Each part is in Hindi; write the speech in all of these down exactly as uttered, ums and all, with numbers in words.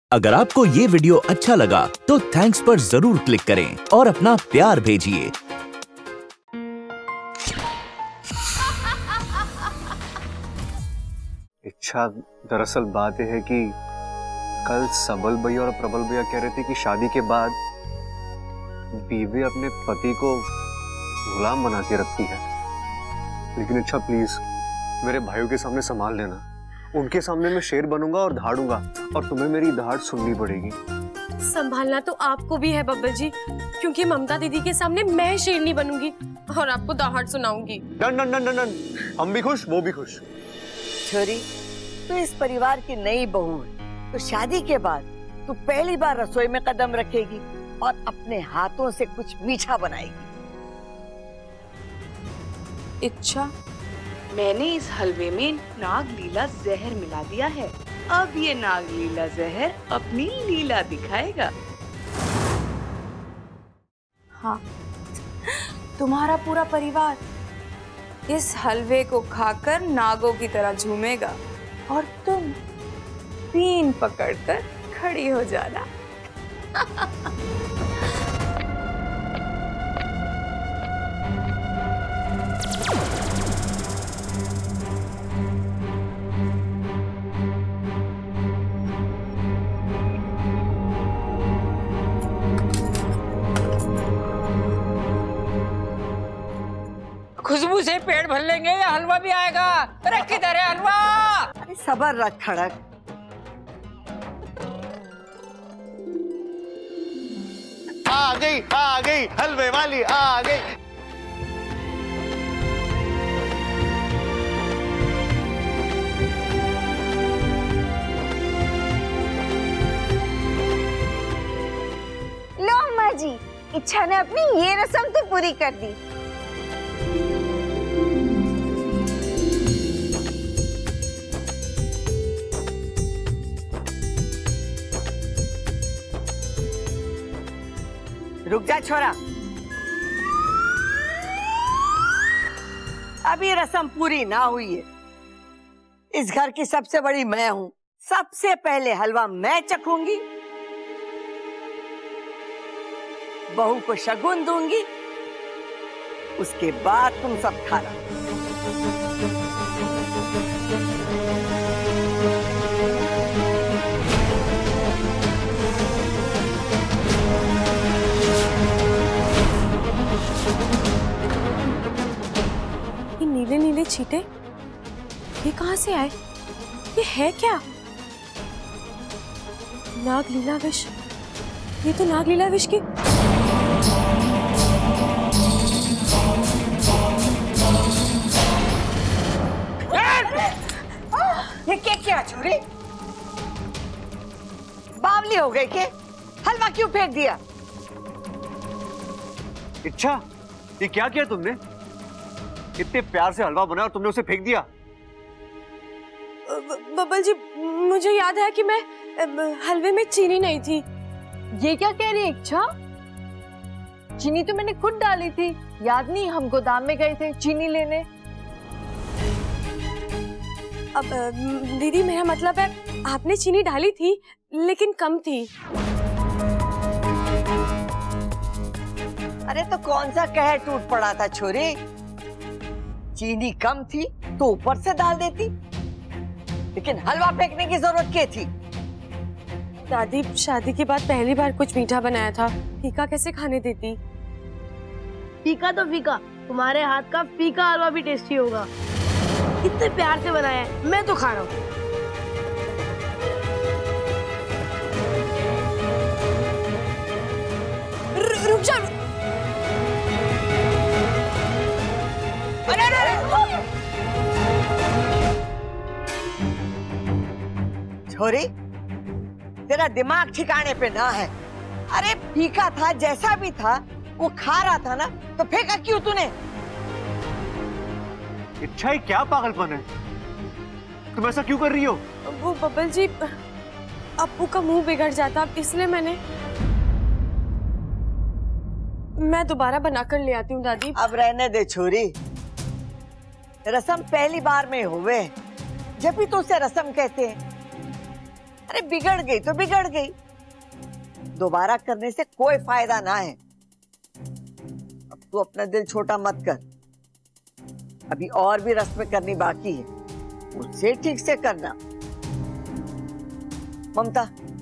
अगर आपको ये वीडियो अच्छा लगा तो थैंक्स पर जरूर क्लिक करें और अपना प्यार भेजिए। इच्छा, दरअसल बात यह है कि कल सबल भैया और प्रबल भैया कह रहे थे कि शादी के बाद बीवी अपने पति को गुलाम बना के रखती है। लेकिन इच्छा प्लीज मेरे भाइयों के सामने संभाल लेना। उनके सामने मैं शेर बनूंगा और धाड़ूंगा और तुम्हें मेरी धाड़ सुननी पड़ेगी। संभालना तो आपको भी है बब्बल जी, क्योंकि ममता दीदी के सामने मैं शेरनी बनूंगी और आपको दहाड़ सुनाऊंगी। डन डन डन डन, हम भी खुश, वो भी खुश। छोरी, तू इस परिवार की नई बहू है, तो शादी के बाद तू पहली बार रसोई में कदम रखेगी और अपने हाथों से कुछ मीठा बनाएगी। इच्छा, मैंने इस हलवे में नागलीला जहर मिला दिया है। अब ये नागलीला जहर अपनी लीला दिखाएगा। हाँ, तुम्हारा पूरा परिवार इस हलवे को खाकर नागों की तरह झूमेगा और तुम पीन पकड़कर खड़ी हो जाना। खुशबू से पेट भर लेंगे या हलवा भी आएगा। अरे किधर है हलवा? अरे सबर रख खड़क। आ गई आ गई हलवे वाली आ गई। लो अम्मा जी, इच्छा ने अपनी ये रस्म तो पूरी कर दी। रुक जा छोरा, अभी रस्म पूरी ना हुई है। इस घर की सबसे बड़ी मैं हूं, सबसे पहले हलवा मैं चखूंगी, बहू को शगुन दूंगी, उसके बाद तुम सब खाना। ये नीले नीले छींटे ये कहां से आए? ये है क्या? नागलीला विष, ये तो नागलीला विष की। ये क्या क्या छोरी? बावली हो गई के? हलवा क्यों फेंक दिया? इच्छा, ये क्या किया तुमने? इतने प्यार से हलवा बनाया और तुमने उसे फेंक दिया। बब्बल जी, मुझे याद है कि मैं हलवे में चीनी नहीं थी। ये क्या कह रही है इच्छा? चीनी तो मैंने खुद डाली थी, याद नहीं? हम गोदाम में गए थे चीनी लेने। अब दीदी, मेरा मतलब है आपने चीनी डाली थी लेकिन कम थी। अरे तो कौन सा कहर टूट पड़ा था छोरी? चीनी कम थी तो ऊपर से डाल देती, लेकिन हलवा फेंकने की जरूरत क्या थी? दादी, शादी के बाद पहली बार कुछ मीठा बनाया था, फीका कैसे खाने देती? फीका तो फीका, तुम्हारे हाथ का फीका हलवा भी टेस्टी होगा। इतने प्यार से बनाया है, मैं तो खा रहा हूँ। रुक जा। अरे अरे छोरी, तेरा दिमाग ठिकाने पे ना है। अरे फीका था, जैसा भी था वो खा रहा था ना, तो फेंका क्यों तूने? इच्छा, ही क्या पागलपन है? तुम ऐसा क्यों कर रही हो? वो बब्बल जी, अप्पू का मुंह बिगड़ जाता, इसलिए मैंने मैं दोबारा बनाकर ले आती हूँ दादी। अब रहने दे छोरी, रस्म पहली बार में हुए, जब भी तो उसे रस्म कहते हैं। अरे बिगड़ गई तो बिगड़ गई, दोबारा करने से कोई फायदा ना है। अब तू अपना दिल छोटा मत कर, अभी और भी रस्में करनी बाकी है, उससे ठीक से करना। ममता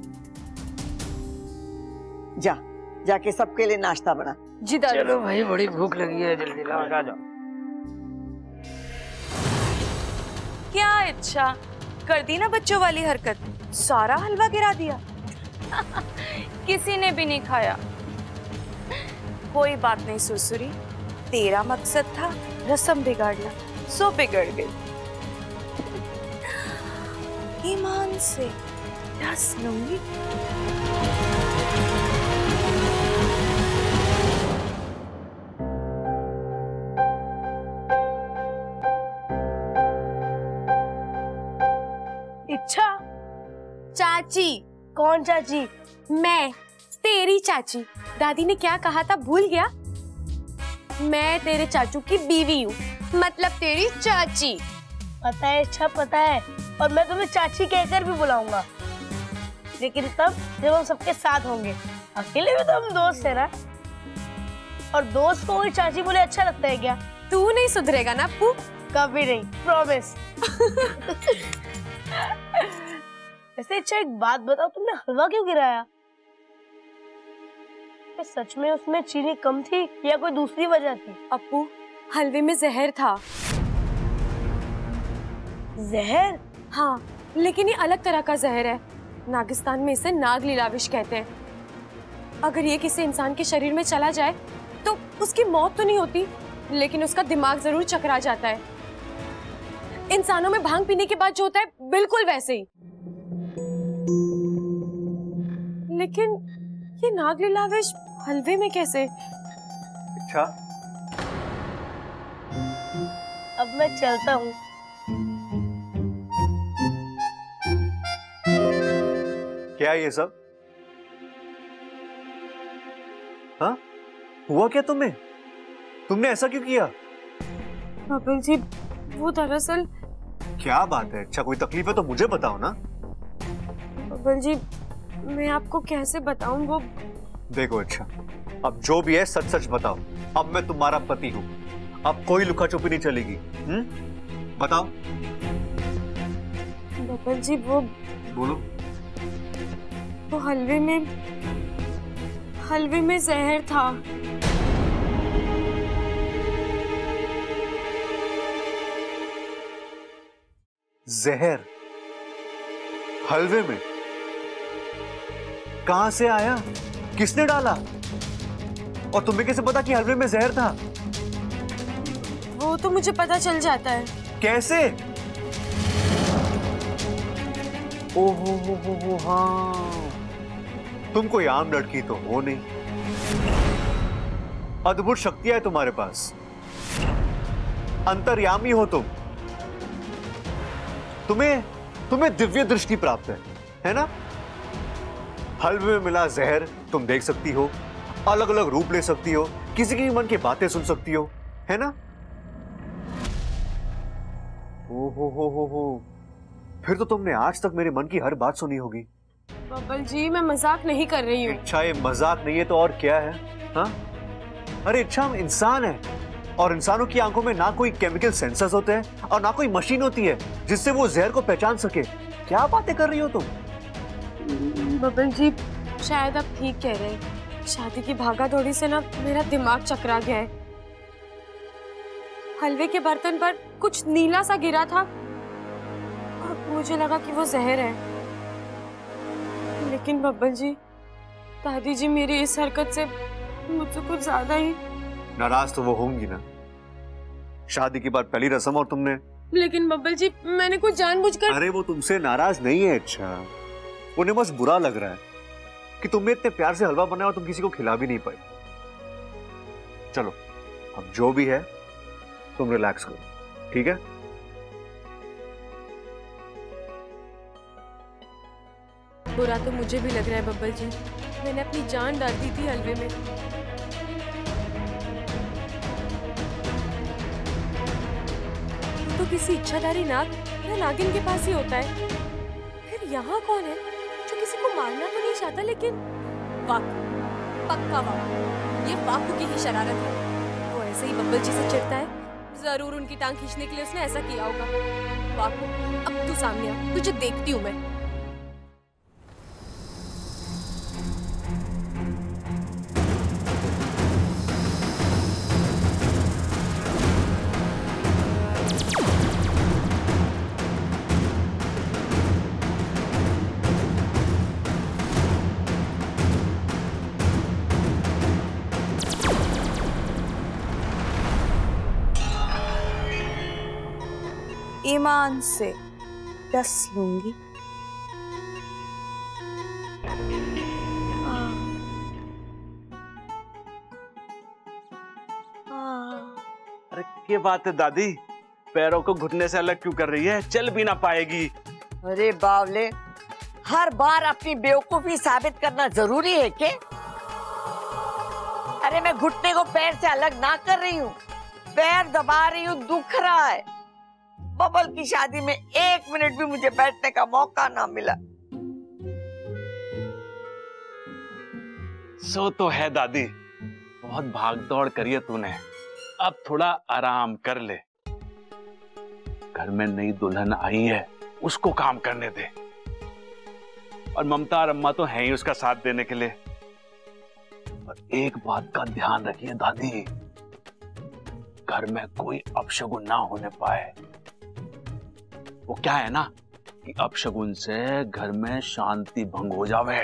जा, जाके सबके लिए नाश्ता बना। जी दादी। चलो भाई, बड़ी भूख लगी है, जल्दी लाओ, आ जाओ। क्या इच्छा कर दी ना बच्चों वाली हरकत, सारा हलवा गिरा दिया। किसी ने भी नहीं खाया। कोई बात नहीं सुसुरी, तेरा मकसद था रस्म बिगाड़ना, सो बिगड़ गई। ईमान से डस लूंगी। इच्छा? चाची। कौन चाची? मैं, तेरी चाची। दादी ने क्या कहा था भूल गया? मैं तेरे चाचू की बीवी हूँ, मतलब तेरी चाची। पता है इच्छा, पता है, और मैं तुम्हें चाची कहकर भी बुलाऊंगा, लेकिन तब जब हम सबके साथ होंगे। अकेले में तो हम दोस्त है ना, और दोस्त को कोई चाची बोले अच्छा लगता है क्या? तू नहीं सुधरेगा ना अप्पू? कभी नहीं, प्रॉमिस। वैसे अच्छा एक बात बताओ, तुमने हलवा क्यों गिराया? सच में उसमें चीनी कम थी या कोई दूसरी वजह थी? अप्पू, हलवे में जहर था। जहर? हाँ, लेकिन ये अलग तरह का जहर है। नागिस्तान में इसे नाग लीलाविश कहते हैं। अगर ये किसी इंसान के शरीर में चला जाए तो उसकी मौत तो नहीं होती, लेकिन उसका दिमाग जरूर चकरा जाता है। इंसानों में भांग पीने के बाद जो होता है बिल्कुल वैसे ही। लेकिन ये नाग लीलाविश हलवे में कैसे? अच्छा, अब मैं चलता हूँ। क्या ये सब? हाँ, हुआ क्या तुम्हें? तुमने ऐसा क्यों किया? बबल जी, वो दरअसल। क्या बात है? अच्छा, कोई तकलीफ है तो मुझे बताओ ना। बबल जी, मैं आपको कैसे बताऊं? वो देखो अच्छा, अब जो भी है सच सच बताओ। अब मैं तुम्हारा पति हूँ, अब कोई लुका छुपी नहीं चलेगी। हम्म, बताओ। बबल जी, वो बोलो। वो हलवे में हलवे में जहर था। जहर हलवे में? कहां से आया? किसने डाला? और तुम्हें कैसे पता कि हलवे में जहर था? वो तो मुझे पता चल जाता है। कैसे? ओहो हो हो हो, हाँ, तुम कोई आम लड़की तो हो नहीं, अद्भुत शक्तियां है तुम्हारे पास, अंतर्यामी हो तुम। तुम्हें तुम्हें दिव्य दृष्टि प्राप्त है, है ना? हलवे में मिला जहर तुम देख सकती हो, अलग अलग रूप ले सकती हो, किसी की मन की बातें सुन सकती हो, है ना? ओ हो हो हो हो, फिर तो तुमने आज तक मेरे मन की हर बात सुनी होगी। बबल जी, मैं मजाक नहीं कर रही हूँ। इच्छा, ये मजाक नहीं है तो और क्या है? हाँ? अरे इच्छा, हम इंसान है, और इंसानों की आंखों में ना कोई केमिकल सेंसर्स होते हैं और ना कोई मशीन होती है जिससे वो जहर को पहचान सके। क्या बातें कर रही हो तुम? बबल जी, शायद आप ठीक कह रहे हैं। शादी की भागा दौड़ी से ना मेरा दिमाग चकरा गया है। हलवे के बर्तन पर कुछ नीला सा गिरा था और मुझे लगा कि वो जहर है। लेकिन बब्बल जी, दादी जी मेरी इस हरकत से मुझसे कुछ ज्यादा ही नाराज तो वो होंगी ना, शादी के बाद पहली रस्म और तुमने। लेकिन बब्बल जी, मैंने कुछ जानबूझकर। अरे वो तुमसे नाराज नहीं है। अच्छा, उन्हें बस बुरा लग रहा है कि तुमने इतने प्यार से हलवा बनाया और तुम किसी को खिला भी नहीं पाई। चलो, अब जो भी है तुम रिलैक्स करो, ठीक है? बुरा तो मुझे भी लग रहा है बब्बल जी, मैंने अपनी जान डाल दी थी हलवे में। तो किसी इच्छाधारी नाग या नागिन के पास ही होता है, फिर यहाँ कौन है? किसी को मारना तो नहीं चाहता, लेकिन वाकु, पक्का वाकु, ये वाकु की ही शरारत है। वो ऐसे ही बब्बल जी से चिढ़ता है, जरूर उनकी टांग खींचने के लिए उसने ऐसा किया होगा। वाकु, अब तू सामने आ, तुझे देखती हूँ मैं। ईमान से डस लूंगी। अरे क्या बात है दादी, पैरों को घुटने से अलग क्यों कर रही है? चल भी ना पाएगी। अरे बावले, हर बार अपनी बेवकूफी साबित करना जरूरी है क्या? अरे मैं घुटने को पैर से अलग ना कर रही हूँ, पैर दबा रही हूँ, दुख रहा है। बबल की शादी में एक मिनट भी मुझे बैठने का मौका ना मिला। सो तो है दादी, बहुत भाग दौड़ करी है तूने, अब थोड़ा आराम कर ले। घर में नई दुल्हन आई है, उसको काम करने दे। और ममता और अम्मा तो हैं ही उसका साथ देने के लिए। और एक बात का ध्यान रखिए दादी, घर में कोई अपशगुन ना होने पाए। वो क्या है ना कि अपशगुन से घर में शांति भंग हो जावे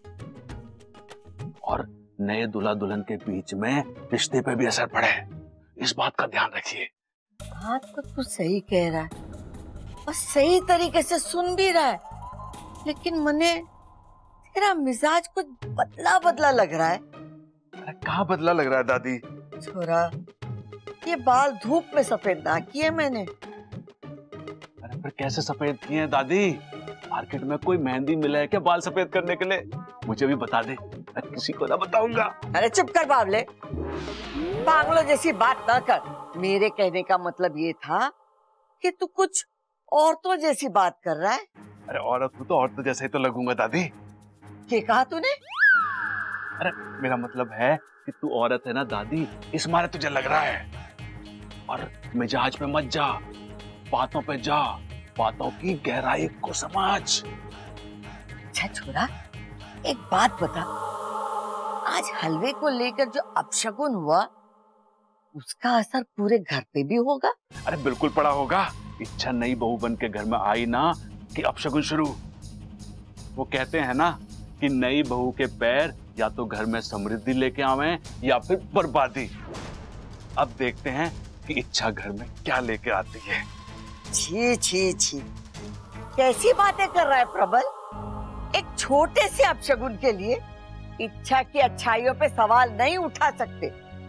और नए दूल्हा दुल्हन के बीच में रिश्ते पे भी असर पड़े। इस बात का ध्यान रखिए। बात तो तू सही कह रहा है और सही तरीके से सुन भी रहा है, लेकिन मने तेरा मिजाज कुछ बदला बदला लग रहा है। अरे कहाँ बदला लग रहा है दादी? छोरा, ये बाल धूप में सफेद ना किए मैंने। अरे फिर कैसे सफेद किए हैं दादी? मार्केट में कोई मेहंदी मिला है क्या बाल सफेद करने के लिए? मुझे भी बता दे, मैं किसी को ना बताऊंगा। अरे चुप कर बावले, पागलों जैसी बात ना कर। मेरे कहने का मतलब ये था कि तू कुछ औरतों जैसी बात कर रहा है। अरे औरत हूँ तो औरतों जैसे ही तो लगूंगा दादी। क्या कहा तूने? अरे मेरा मतलब है कि तू औरत है ना दादी, इस मारे तुझे लग रहा है। और मिजाज पे मत जा, बातों पे जा, बातों की गहराई को समझ। अच्छा छोरा, एक बात बता, आज हलवे को लेकर जो अपशगुन हुआ उसका असर पूरे घर पे भी होगा? अरे बिल्कुल पड़ा होगा। इच्छा नई बहू बन के घर में आई ना कि अपशगुन शुरू। वो कहते हैं ना कि नई बहू के पैर या तो घर में समृद्धि लेके आवे या फिर बर्बादी। अब देखते हैं कि इच्छा घर में क्या लेके आती है। छी छी छी, कैसी बातें कर रहा है प्रबल? एक छोटे से अपशगुन के लिए इच्छा की अच्छाइयों पे सवाल नहीं उठा सकते।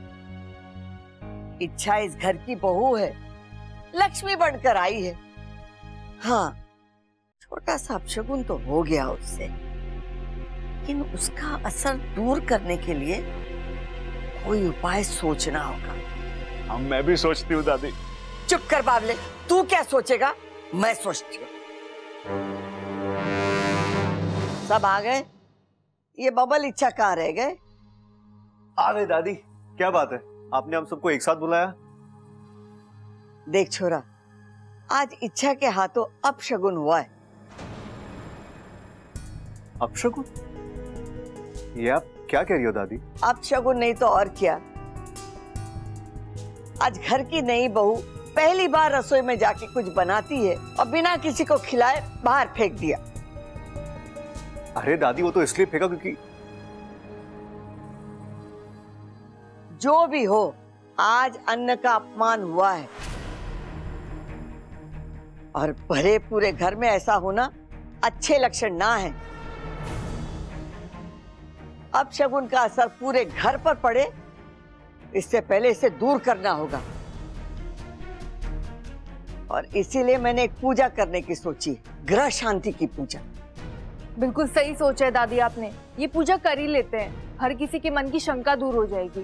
इच्छा इस घर की बहू है, लक्ष्मी बनकर आई है। हाँ, छोटा सा अपशगुन तो हो गया उससे, लेकिन उसका असर दूर करने के लिए कोई उपाय सोचना होगा। हम मैं भी सोचती हूँ दादी। चुप कर बाबले, तू क्या सोचेगा? मैं सोचती हूँ। सब आ गए? ये बबल इच्छा कहाँ रह गए? आ गए दादी। क्या बात है, आपने हम सबको एक साथ बुलाया? देख छोरा, आज इच्छा के हाथों अपशगुन हुआ है। अपशगुन? ये आप क्या कह रही हो दादी? अपशगुन नहीं तो और क्या। आज घर की नई बहू पहली बार रसोई में जाके कुछ बनाती है और बिना किसी को खिलाए बाहर फेंक दिया। अरे दादी, वो तो इसलिए फेंका क्योंकि जो भी हो, आज अन्न का अपमान हुआ है और भरे पूरे घर में ऐसा होना अच्छे लक्षण ना है। अब शगुन का असर पूरे घर पर पड़े, इससे पहले इसे दूर करना होगा। और इसीलिए मैंने एक पूजा करने की सोची, ग्रह शांति की पूजा। बिल्कुल सही सोचा है दादी आपने, ये पूजा कर ही लेते हैं, हर किसी के मन की शंका दूर हो जाएगी।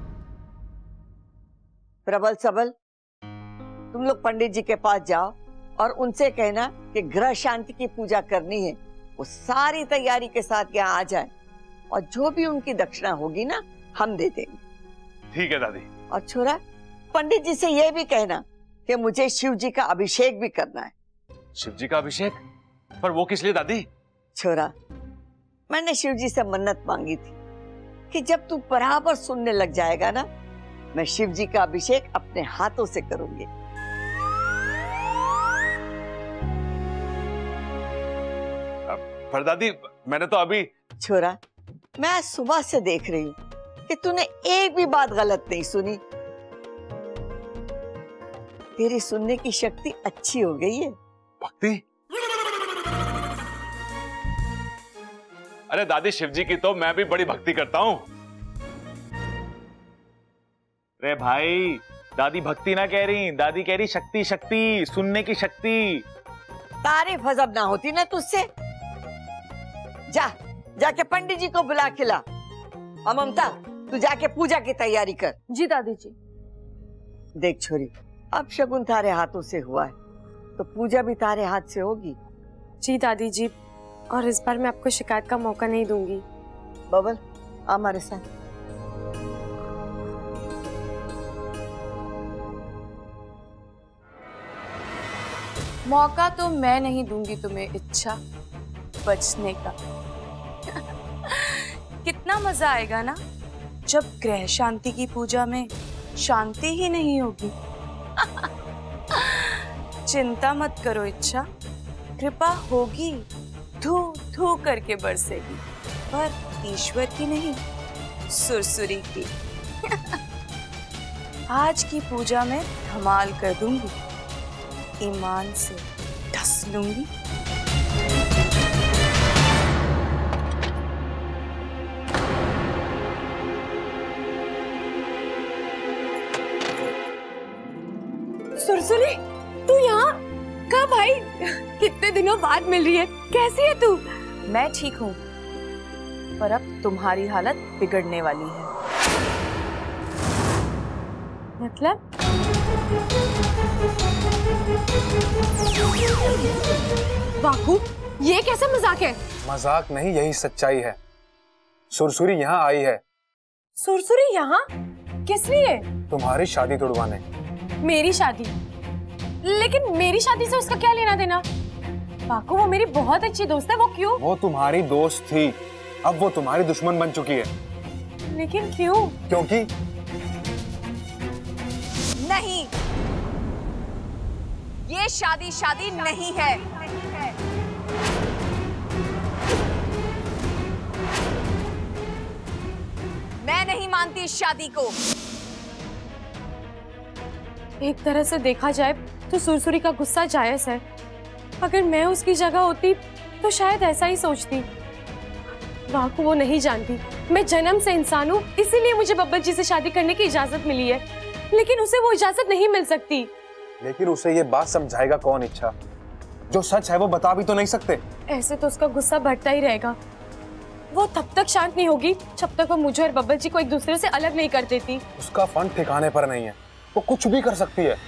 प्रबल सबल, तुम लोग पंडित जी के पास जाओ और उनसे कहना कि ग्रह शांति की पूजा करनी है, वो सारी तैयारी के साथ यहाँ आ जाए और जो भी उनकी दक्षिणा होगी ना हम दे देंगे। ठीक है दादी। और छोरा, पंडित जी से ये भी कहना कि मुझे शिव जी का अभिषेक भी करना है। शिव जी का अभिषेक? पर वो किस लिए दादी? छोरा, मैंने शिव जी से मन्नत मांगी थी कि जब तू बराबर सुनने लग जाएगा ना, मैं शिव जी का अभिषेक अपने हाथों से करूंगी। पर दादी, मैंने तो अभी। छोरा, मैं आज सुबह से देख रही हूँ कि तूने एक भी बात गलत नहीं सुनी। तेरी सुनने की शक्ति अच्छी हो गई है। भक्ति? अरे दादी, शिव जी की तो मैं भी बड़ी भक्ति करता हूँ। अरे भाई, दादी भक्ति ना कह रही, दादी कह रही शक्ति, शक्ति, सुनने की शक्ति। तारीफ हजब ना होती ना तुझसे। जा, जाके पंडित जी को बुला के ला। और ममता, तू जाके पूजा की तैयारी कर। जी दादी जी। देख छोरी, अब शगुन तारे हाथों से हुआ है तो पूजा भी तारे हाथ से होगी। जी दादी जी, और इस बार मैं आपको शिकायत का मौका नहीं दूंगी। बबल, आ हमारे साथ। मौका तो मैं नहीं दूंगी तुम्हें इच्छा बचने का। कितना मजा आएगा ना जब ग्रह शांति की पूजा में शांति ही नहीं होगी। चिंता मत करो इच्छा, कृपा होगी, धू धू करके बरसेगी, पर ईश्वर की नहीं, सुरसुरी की। आज की पूजा में धमाल कर दूंगी, ईमान से ढस लूंगी। सुरसुरी, तू यहाँ कब आई? कितने दिनों बाद मिल रही है, कैसी है तू? मैं ठीक हूँ, पर अब तुम्हारी हालत बिगड़ने वाली है। मतलब? बाकू, ये कैसा मजाक है? मजाक नहीं, यही सच्चाई है। सुरसुरी यहाँ आई है। सुरसुरी यहाँ? किस लिए? तुम्हारी शादी तोड़वाने। मेरी शादी? लेकिन मेरी शादी से उसका क्या लेना देना? बाकू, वो मेरी बहुत अच्छी दोस्त है। वो क्यों? वो तुम्हारी दोस्त थी, अब वो तुम्हारी दुश्मन बन चुकी है। लेकिन क्यों? क्योंकि नहीं, ये शादी शादी नहीं है। मैं नहीं मानती इस शादी को। एक तरह से देखा जाए तो सुरसुरी का गुस्सा जायज है। अगर मैं उसकी जगह होती तो शायद ऐसा ही सोचती। बाकू, वो नहीं जानती मैं जन्म से इंसान हूँ, इसीलिए मुझे बब्बर जी से शादी करने की इजाजत मिली है, लेकिन उसे वो इजाजत नहीं मिल सकती। लेकिन उसे ये बात समझाएगा कौन इच्छा? जो सच है वो बता भी तो नहीं सकते। ऐसे तो उसका गुस्सा बढ़ता ही रहेगा। वो तब तक शांत नहीं होगी जब तक वो मुझे और बब्बर जी को एक दूसरे से अलग नहीं कर देती। उसका फन ठिकाने पर नहीं है, वो कुछ भी कर सकती है।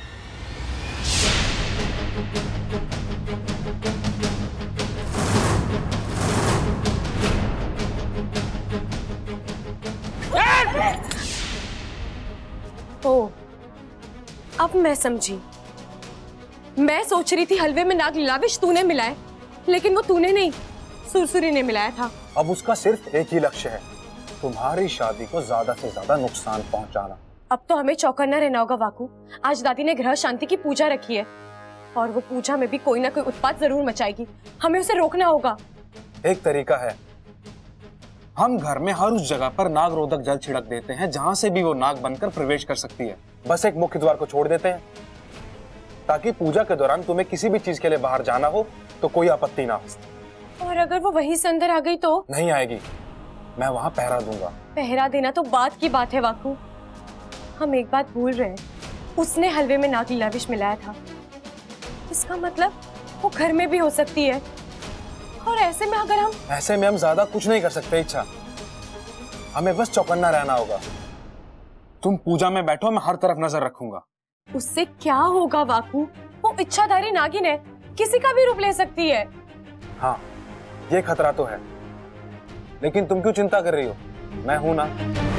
ओ, अब मैं समझी। मैं सोच रही थी हलवे में नाग लीलाविश तूने मिलाए, लेकिन वो तूने नहीं, सुरसुरी ने मिलाया था। अब उसका सिर्फ एक ही लक्ष्य है, तुम्हारी शादी को ज्यादा से ज्यादा नुकसान पहुंचाना। अब तो हमें चौकन्ना रहना होगा वाकू। आज दादी ने ग्रह शांति की पूजा रखी है और वो पूजा में भी कोई ना कोई उत्पात जरूर मचाएगी। हमें उसे रोकना होगा। एक तरीका है, हम घर में हर उस जगह पर नाग रोधक जल छिड़क देते हैं जहां से भी वो नाग बनकर प्रवेश कर सकती है। बस एक मुख्य द्वार को छोड़ देते हैं ताकि पूजा के दौरान तुम्हें किसी भी चीज के लिए बाहर जाना हो तो कोई आपत्ति ना हो। और अगर वो वहीं से अंदर आ गई तो? नहीं आएगी, मैं वहां पहरा दूंगा। पहरा देना तो बात की बात है वाकू। हम एक बात भूल रहे हैं, उसने हलवे में नाग लीलाविश मिलाया था। इसका मतलब वो घर में भी हो सकती है। और ऐसे में अगर हम ऐसे में हम ज्यादा कुछ नहीं कर सकते इच्छा, हमें बस चौकन्ना रहना होगा। तुम पूजा में बैठो, मैं हर तरफ नजर रखूंगा। उससे क्या होगा वाकू? वो इच्छाधारी नागिन है, किसी का भी रूप ले सकती है। हाँ, ये खतरा तो है, लेकिन तुम क्यों चिंता कर रही हो? मैं हूं ना।